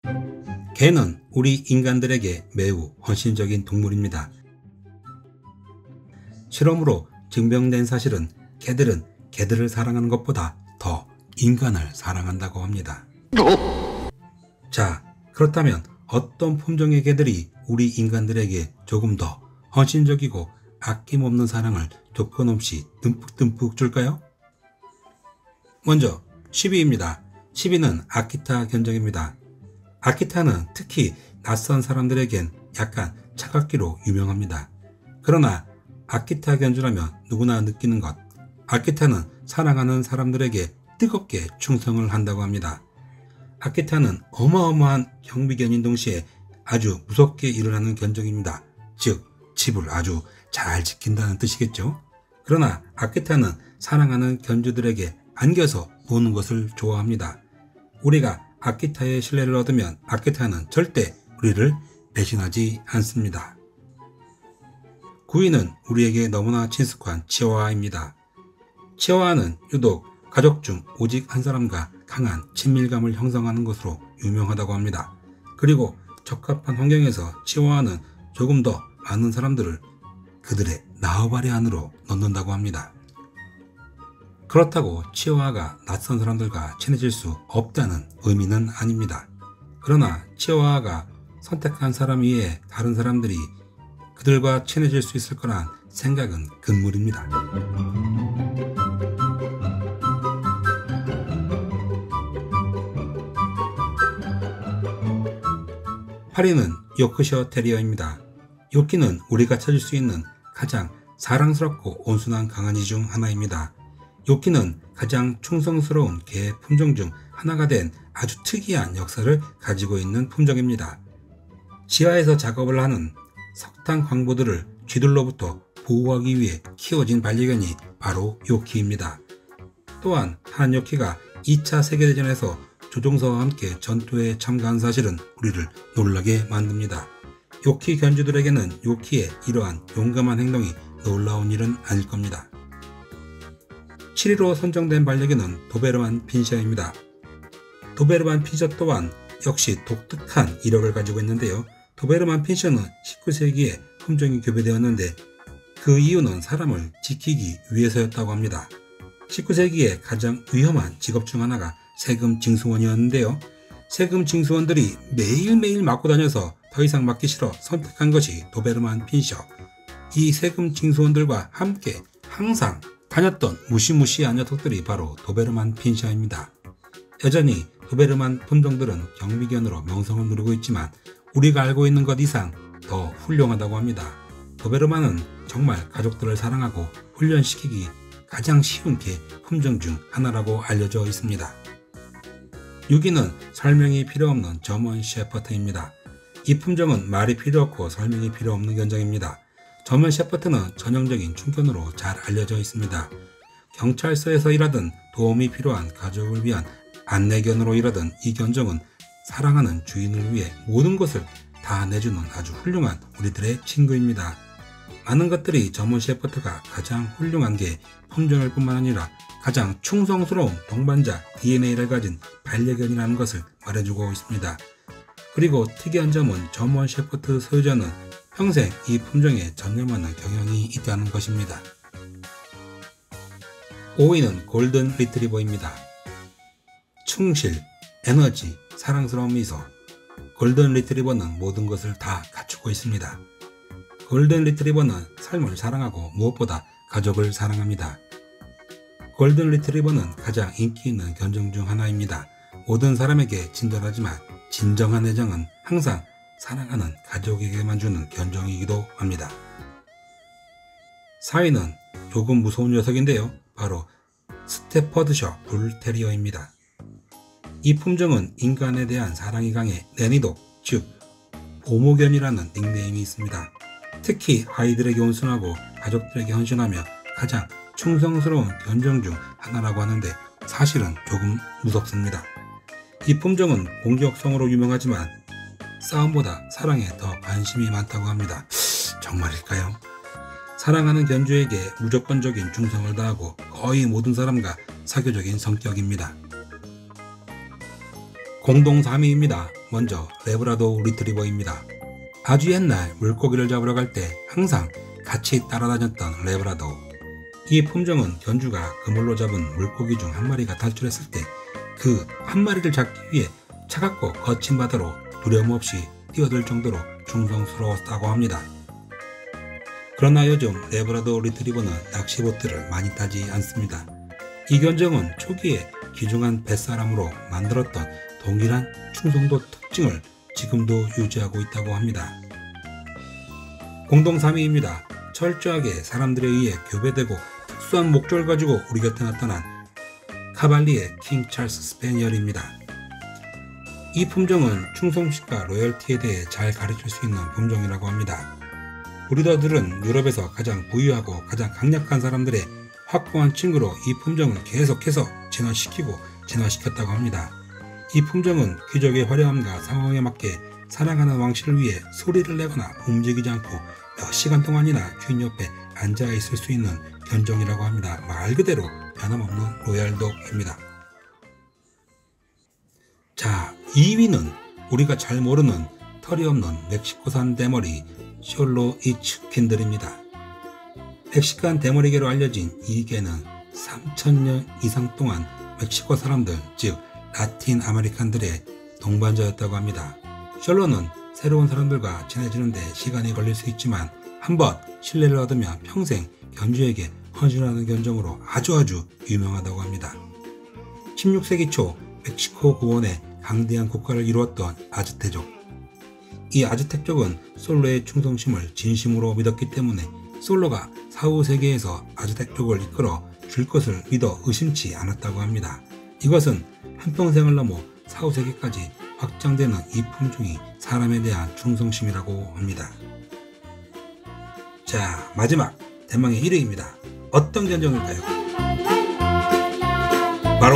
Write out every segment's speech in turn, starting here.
개는 우리 인간들에게 매우 헌신적인 동물입니다. 실험으로 증명된 사실은 개들은 개들을 사랑하는 것보다 더 인간을 사랑한다고 합니다. 자, 그렇다면 어떤 품종의 개들이 우리 인간들에게 조금 더 헌신적이고 아낌없는 사랑을 조건 없이 듬뿍듬뿍 줄까요? 먼저 10위입니다. 10위는 아키타 견종입니다. 아키타는 특히 낯선 사람들에겐 약간 차갑기로 유명합니다. 그러나 아키타 견주라면 누구나 느끼는 것, 아키타는 사랑하는 사람들에게 뜨겁게 충성을 한다고 합니다. 아키타는 어마어마한 경비견인 동시에 아주 무섭게 일어나는 견종입니다. 즉 집을 아주 잘 지킨다는 뜻이겠죠. 그러나 아키타는 사랑하는 견주들에게 안겨서 보는 것을 좋아합니다. 우리가 아키타의 신뢰를 얻으면 아키타는 절대 우리를 배신하지 않습니다. 9위는 우리에게 너무나 친숙한 치와와입니다. 치와와는 유독 가족 중 오직 한 사람과 강한 친밀감을 형성하는 것으로 유명하다고 합니다. 그리고 적합한 환경에서 치와와는 조금 더 많은 사람들을 그들의 나우바리 안으로 넣는다고 합니다. 그렇다고 치와와가 낯선 사람들과 친해질 수 없다는 의미는 아닙니다. 그러나 치와와가 선택한 사람 외에 다른 사람들이 그들과 친해질 수 있을 거란 생각은 금물입니다. 8위는 요크셔 테리어입니다. 요키는 우리가 찾을 수 있는 가장 사랑스럽고 온순한 강아지 중 하나입니다. 요키는 가장 충성스러운 개 품종 중 하나가 된 아주 특이한 역사를 가지고 있는 품종입니다. 지하에서 작업을 하는 석탄 광부들을 쥐들로부터 보호하기 위해 키워진 반려견이 바로 요키입니다. 또한 한 요키가 2차 세계대전에서 조종사와 함께 전투에 참가한 사실은 우리를 놀라게 만듭니다. 요키 견주들에게는 요키의 이러한 용감한 행동이 놀라운 일은 아닐 겁니다. 7위로 선정된 반려견은 도베르만 핀셔입니다. 도베르만 핀셔 또한 역시 독특한 이력을 가지고 있는데요. 도베르만 핀셔는 19세기에 품종이 교배되었는데 그 이유는 사람을 지키기 위해서였다고 합니다. 19세기에 가장 위험한 직업 중 하나가 세금 징수원이었는데요. 세금 징수원들이 매일매일 맞고 다녀서 더 이상 맞기 싫어 선택한 것이 도베르만 핀셔. 이 세금 징수원들과 함께 항상 다녔던 무시무시한 녀석들이 바로 도베르만 핀셔입니다. 여전히 도베르만 품종들은 경비견으로 명성을 누리고 있지만 우리가 알고 있는 것 이상 더 훌륭하다고 합니다. 도베르만은 정말 가족들을 사랑하고 훈련시키기 가장 쉬운 개 품종 중 하나라고 알려져 있습니다. 6위는 설명이 필요 없는 저먼 셰퍼드입니다. 이 품종은 말이 필요 없고 설명이 필요 없는 견종입니다. 저먼 셰퍼드는 전형적인 충견으로 잘 알려져 있습니다. 경찰서에서 일하든 도움이 필요한 가족을 위한 안내견으로 일하든 이 견종은 사랑하는 주인을 위해 모든 것을 다 내주는 아주 훌륭한 우리들의 친구입니다. 많은 것들이 저먼 셰퍼드가 가장 훌륭한 게 품종일 뿐만 아니라 가장 충성스러운 동반자 DNA를 가진 반려견이라는 것을 말해주고 있습니다. 그리고 특이한 점은 저먼 셰퍼드 소유자는 평생 이 품종에 전념하는 경향이 있다는 것입니다. 5위는 골든 리트리버입니다. 충실, 에너지, 사랑스러운 미소. 골든 리트리버는 모든 것을 다 갖추고 있습니다. 골든 리트리버는 삶을 사랑하고 무엇보다 가족을 사랑합니다. 골든 리트리버는 가장 인기 있는 견종 중 하나입니다. 모든 사람에게 친절하지만 진정한 애정은 항상 사랑하는 가족에게만 주는 견종이기도 합니다. 4위는 조금 무서운 녀석인데요. 바로 스테퍼드셔 불테리어입니다. 이 품종은 인간에 대한 사랑이 강해 내니독, 즉 보모견이라는 닉네임이 있습니다. 특히 아이들에게 온순하고 가족들에게 헌신하며 가장 충성스러운 견종 중 하나라고 하는데 사실은 조금 무섭습니다. 이 품종은 공격성으로 유명하지만 싸움보다 사랑에 더 관심이 많다고 합니다. 정말일까요? 사랑하는 견주에게 무조건적인 충성을 다하고 거의 모든 사람과 사교적인 성격입니다. 공동 3위입니다. 먼저 레브라도 리트리버입니다. 아주 옛날 물고기를 잡으러 갈 때 항상 같이 따라다녔던 레브라도. 이 품종은 견주가 그물로 잡은 물고기 중 한 마리가 탈출했을 때 그 한 마리를 잡기 위해 차갑고 거친 바다로 두려움 없이 뛰어들 정도로 충성스러웠다고 합니다. 그러나 요즘 레브라도 리트리버는 낚시보트를 많이 타지 않습니다. 이 견종은 초기에 귀중한 뱃사람으로 만들었던 동일한 충성도 특징을 지금도 유지하고 있다고 합니다. 공동 3위입니다. 철저하게 사람들에 의해 교배되고 특수한 목적을 가지고 우리 곁에 나타난 카발리의 킹 찰스 스패니얼입니다. 이 품종은 충성심과 로열티에 대해 잘 가르칠 수 있는 품종이라고 합니다. 브리더들은 유럽에서 가장 부유하고 가장 강력한 사람들의 확고한 친구로 이 품종을 계속해서 진화시켰다고 합니다. 이 품종은 귀족의 화려함과 상황에 맞게 살아가는 왕실을 위해 소리를 내거나 움직이지 않고 몇 시간 동안이나 주인 옆에 앉아 있을 수 있는 견종이라고 합니다. 말 그대로 변함없는 로얄독입니다. 자, 2위는 우리가 잘 모르는 털이 없는 멕시코산 대머리 숄로 이츠킨들입니다. 멕시칸 대머리개로 알려진 이 개는 3000년 이상 동안 멕시코 사람들, 즉 라틴 아메리칸들의 동반자였다고 합니다. 숄로는 새로운 사람들과 친해지는데 시간이 걸릴 수 있지만 한번 신뢰를 얻으면 평생 견주에게 헌신하는 견종으로 아주 유명하다고 합니다. 16세기 초 멕시코 고원의 강대한 국가를 이루었던 아즈테족. 이 아즈텍족은 솔로의 충성심을 진심으로 믿었기 때문에 솔로가 사후 세계에서 아즈텍족을 이끌어 줄 것을 믿어 의심치 않았다고 합니다. 이것은 한평생을 넘어 사후 세계까지 확장되는 이 품종이 사람에 대한 충성심이라고 합니다. 자, 마지막 대망의 1위입니다. 어떤 견종일까요? 바로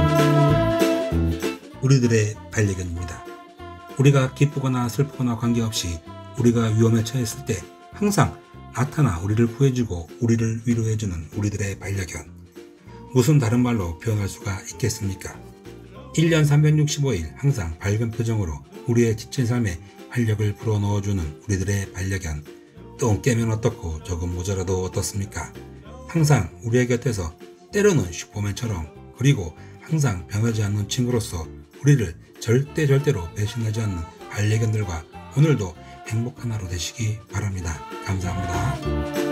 우리들의 반려견입니다. 우리가 기쁘거나 슬프거나 관계없이 우리가 위험에 처했을 때 항상 나타나 우리를 구해주고 우리를 위로해주는 우리들의 반려견. 무슨 다른 말로 표현할 수가 있겠습니까? 1년 365일 항상 밝은 표정으로 우리의 지친 삶에 활력을 불어넣어주는 우리들의 반려견. 똥 깨면 어떻고 조금 모자라도 어떻습니까? 항상 우리의 곁에서 때로는 슈퍼맨처럼 그리고 항상 변하지 않는 친구로서 우리를 절대로 배신하지 않는 반려견들과 오늘도 행복한 하루 되시기 바랍니다. 감사합니다.